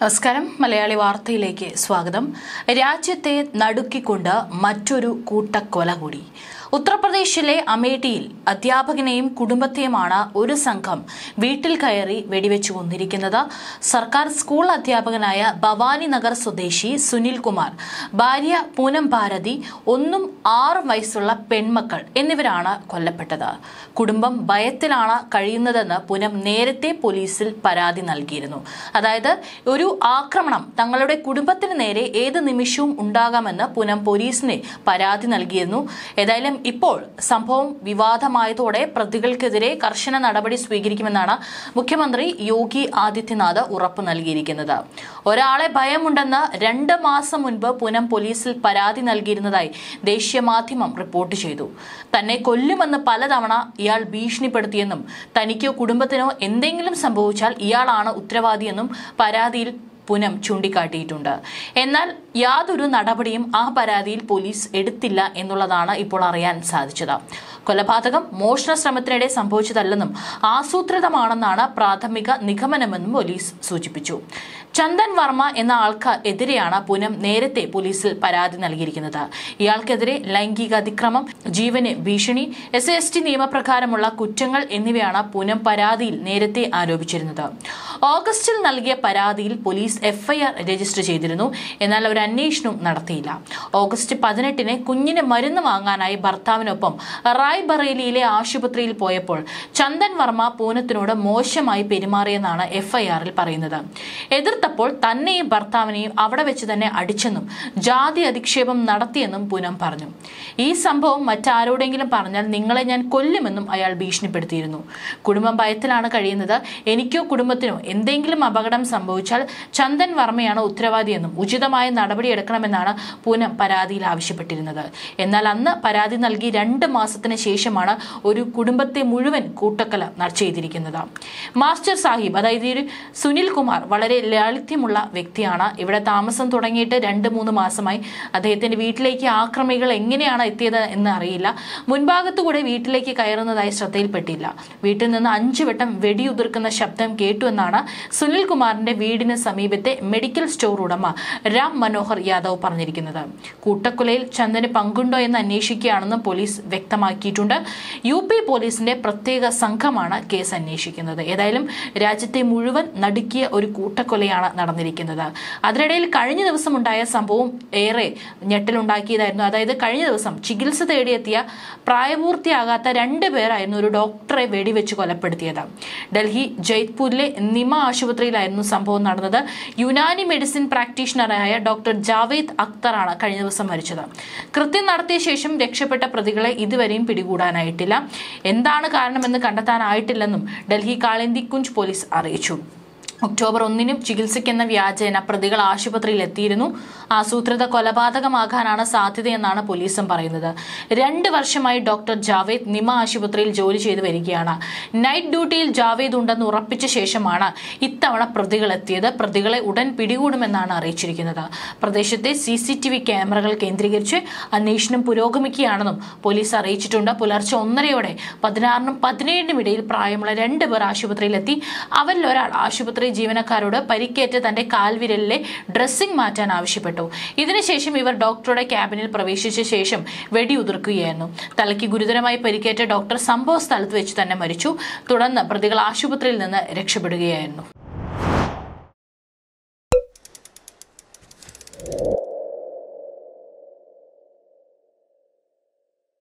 നമസ്കാരം. മലയാളി വാർത്തയിലേക്ക് സ്വാഗതം. രാജ്യത്തെ നടുക്കിക്കൊണ്ട് മറ്റൊരു കൂട്ടക്കൊല കൂടി. ഉത്തർപ്രദേശിലെ അമേഠിയിൽ അധ്യാപകനെയും കുടുംബത്തെയുമാണ് ഒരു സംഘം വീട്ടിൽ കയറി വെടിവെച്ചു കൊന്നിരിക്കുന്നത്. സർക്കാർ സ്കൂൾ അധ്യാപകനായ ഭവാനി നഗർ സ്വദേശി സുനിൽ കുമാർ, ഭാര്യ പൂനം ഭാരതി, 6 വയസ്സുള്ള പെൺമക്കൾ എന്നിവരാണ് കൊല്ലപ്പെട്ടത്. കുടുംബം ഭയത്തിലാണ് കഴിയുന്നതെന്ന് പൂനം നേരത്തെ പോലീസിൽ പരാതി നൽകിയിരുന്നു. അതായത് ഒരു ആക്രമണം തങ്ങളുടെ കുടുംബത്തിന് നേരെ ഏത് നിമിഷവും ഉണ്ടാകാമെന്ന് പൂനം പോലീസിന് പരാതി നൽകിയിരുന്നു. ഏതായാലും ഇപ്പോൾ സംഭവം വിവാദമായതോടെ പ്രതികൾക്കെതിരെ കർശന നടപടി സ്വീകരിക്കുമെന്നാണ് മുഖ്യമന്ത്രി യോഗി ആദിത്യനാഥ് ഉറപ്പു നൽകിയിരിക്കുന്നത്. ഒരാളെ ഭയമുണ്ടെന്ന് 2 മാസം മുൻപ് പൂനം പോലീസിൽ പരാതി നൽകിയിരുന്നതായി ദേശീയ മാധ്യമം റിപ്പോർട്ട് ചെയ്തു. തന്നെ കൊല്ലുമെന്ന് പലതവണ ഇയാൾ ഭീഷണിപ്പെടുത്തിയെന്നും തനിക്കോ കുടുംബത്തിനോ എന്തെങ്കിലും സംഭവിച്ചാൽ ഇയാളാണ് ഉത്തരവാദിയെന്നും പരാതിയിൽ പൂനം ചൂണ്ടിക്കാട്ടിയിട്ടുണ്ട്. എന്നാൽ യാതൊരു നടപടിയും ആ പരാതിയിൽ പോലീസ് എടുത്തില്ല എന്നുള്ളതാണ് ഇപ്പോൾ അറിയാൻ സാധിച്ചത്. കൊലപാതകം മോഷണ ശ്രമത്തിനിടെ സംഭവിച്ചതല്ലെന്നും ആസൂത്രിതമാണെന്നാണ് പ്രാഥമിക നിഗമനമെന്നും പോലീസ് സൂചിപ്പിച്ചു. ചന്ദൻ വർമ്മ എന്ന ആൾക്ക് എതിരെയാണ് പൂനം നേരത്തെ പോലീസിൽ പരാതി നൽകിയിരിക്കുന്നത്. ഇയാൾക്കെതിരെ ലൈംഗിക അതിക്രമം, ജീവന് ഭീഷണി, SAST നിയമപ്രകാരമുള്ള കുറ്റങ്ങൾ എന്നിവയാണ് പൂനം പരാതിയിൽ നേരത്തെ ആരോപിച്ചിരുന്നത്. ഓഗസ്റ്റിൽ നൽകിയ പരാതിയിൽ പോലീസ് FIR രജിസ്റ്റർ ചെയ്തിരുന്നു. എന്നാൽ ഒരു അന്വേഷണവും നടത്തിയില്ല. ഓഗസ്റ്റ് 18-ന് കുഞ്ഞിന് മരുന്ന് വാങ്ങാനായി ഭർത്താവിനൊപ്പം റായ്ബറേലിയിലെ ആശുപത്രിയിൽ പോയപ്പോൾ ചന്ദൻ വർമ്മ പൂനത്തിനോട് മോശമായി പെരുമാറിയെന്നാണ് FIR-ൽ പറയുന്നത്. എതിർത്തപ്പോൾ തന്നെയും ഭർത്താവിനെയും അവിടെ വെച്ച് തന്നെ അടിച്ചെന്നും ജാതി അധിക്ഷേപം നടത്തിയെന്നും പൂനം പറഞ്ഞു. ഈ സംഭവം മറ്റാരോടെങ്കിലും പറഞ്ഞാൽ നിങ്ങളെ ഞാൻ കൊല്ലുമെന്നും അയാൾ ഭീഷണിപ്പെടുത്തിയിരുന്നു. കുടുംബം ഭയത്തിലാണ് കഴിയുന്നത്. എനിക്കോ കുടുംബത്തിനോ എന്തെങ്കിലും അപകടം സംഭവിച്ചാൽ ചന്ദൻ വർമ്മയാണ് ഉത്തരവാദിയെന്നും ഉചിതമായ നടപടിയെടുക്കണമെന്നാണ് പൂനം പരാതിയിൽ ആവശ്യപ്പെട്ടിരുന്നത്. എന്നാൽ അന്ന് പരാതി നൽകി 2 മാസത്തിന് ശേഷമാണ് ഒരു കുടുംബത്തെ മുഴുവൻ കൂട്ടക്കൊല ചെയ്തിരിക്കുന്നത്. മാസ്റ്റർ സാഹിബ്, അതായത് ഒരു സുനിൽ കുമാർ, വളരെ ലാളിത്യമുള്ള വ്യക്തിയാണ്. ഇവിടെ താമസം തുടങ്ങിയിട്ട് 2-3 മാസമായി. അദ്ദേഹത്തിന്റെ വീട്ടിലേക്ക് ആക്രമികൾ എങ്ങനെയാണ് എത്തിയത് എന്ന് അറിയില്ല. മുൻഭാഗത്തുകൂടെ വീട്ടിലേക്ക് കയറുന്നതായി ശ്രദ്ധയിൽപ്പെട്ടില്ല. വീട്ടിൽ നിന്ന് 5 വട്ടം വെടിയുതിർക്കുന്ന ശബ്ദം കേട്ടു എന്നാണ് സുനിൽ കുമാറിന്റെ വീടിന് സമീപത്തെ മെഡിക്കൽ സ്റ്റോർ ഉടമ രാം മനോഹർ യാദവ് പറഞ്ഞിരിക്കുന്നത്. കൂട്ടക്കൊലയിൽ ചന്ദന് പങ്കുണ്ടോ എന്ന് അന്വേഷിക്കുകയാണെന്നും പോലീസ് വ്യക്തമാക്കിയിട്ടുണ്ട്. UP പോലീസിന്റെ പ്രത്യേക സംഘമാണ് കേസ് അന്വേഷിക്കുന്നത്. ഏതായാലും രാജ്യത്തെ മുഴുവൻ നടുക്കിയ ഒരു കൂട്ടക്കൊലയാണ് നടന്നിരിക്കുന്നത്. അതിനിടയിൽ കഴിഞ്ഞ ദിവസം ഉണ്ടായ സംഭവം ഏറെ ഞെട്ടലുണ്ടാക്കിയതായിരുന്നു. അതായത് കഴിഞ്ഞ ദിവസം ചികിത്സ തേടിയെത്തിയ പ്രായപൂർത്തിയാകാത്ത 2 പേരായിരുന്നു ഒരു ഡോക്ടറെ വെടിവെച്ച് കൊലപ്പെടുത്തിയത്. ഡൽഹി ജയ്പൂരിലെ നിമ ആശുപത്രിയിലായിരുന്നു സംഭവം നടന്നത്. യുനാനി മെഡിസിൻ പ്രാക്ടീഷണറായ ഡോക്ടർ ജാവേദ് അക്തറാണ് കഴിഞ്ഞ ദിവസം മരിച്ചത്. കൃത്യം നടത്തിയ ശേഷം രക്ഷപ്പെട്ട പ്രതികളെ ഇതുവരെയും പിടികൂടാനായിട്ടില്ല. എന്താണ് കാരണമെന്ന് കണ്ടെത്താനായിട്ടില്ലെന്നും ഡൽഹി കാളിന്തി കുഞ്ച് പോലീസ് അറിയിച്ചു. ഒക്ടോബർ 1-ന് ചികിത്സയ്ക്കെന്ന വ്യാജേന പ്രതികൾ ആശുപത്രിയിൽ എത്തിയിരുന്നു. ആസൂത്രിത കൊലപാതകമാകാനാണ് സാധ്യതയെന്നാണ് പോലീസും പറയുന്നത്. 2 വർഷമായി ഡോക്ടർ ജാവേദ് നിമ ആശുപത്രിയിൽ ജോലി ചെയ്തു വരികയാണ്. നൈറ്റ് ഡ്യൂട്ടിയിൽ ജാവേദ് ഉണ്ടെന്ന് ഉറപ്പിച്ച ശേഷമാണ് ഇത്തവണ പ്രതികൾ എത്തിയത്. പ്രതികളെ ഉടൻ പിടികൂടുമെന്നാണ് അറിയിച്ചിരിക്കുന്നത്. പ്രദേശത്തെ CCTV ക്യാമറകൾ കേന്ദ്രീകരിച്ച് അന്വേഷണം പുരോഗമിക്കുകയാണെന്നും പോലീസ് അറിയിച്ചിട്ടുണ്ട്. പുലർച്ചെ 1:30-ഓടെ 16-നും 17-നും ഇടയിൽ പ്രായമുള്ള 2 പേർ ആശുപത്രിയിലെത്തി. അവരിൽ ഒരാൾ ആശുപത്രി ജീവനക്കാരോട് പരിക്കേറ്റ തന്റെ കാൽവിരലിലെ ഡ്രസ്സിംഗ് മാറ്റാൻ ആവശ്യപ്പെട്ടു. ഇതിനുശേഷം ഇവർ ഡോക്ടറുടെ ക്യാബിനിൽ പ്രവേശിച്ച ശേഷം വെടിയുതിർക്കുകയായിരുന്നു. തലയ്ക്ക് ഗുരുതരമായി പരിക്കേറ്റ ഡോക്ടർ സംഭവ സ്ഥലത്ത് വെച്ച് തന്നെ മരിച്ചു. തുടർന്ന് പ്രതികൾ ആശുപത്രിയിൽ നിന്ന് രക്ഷപ്പെടുകയായിരുന്നു.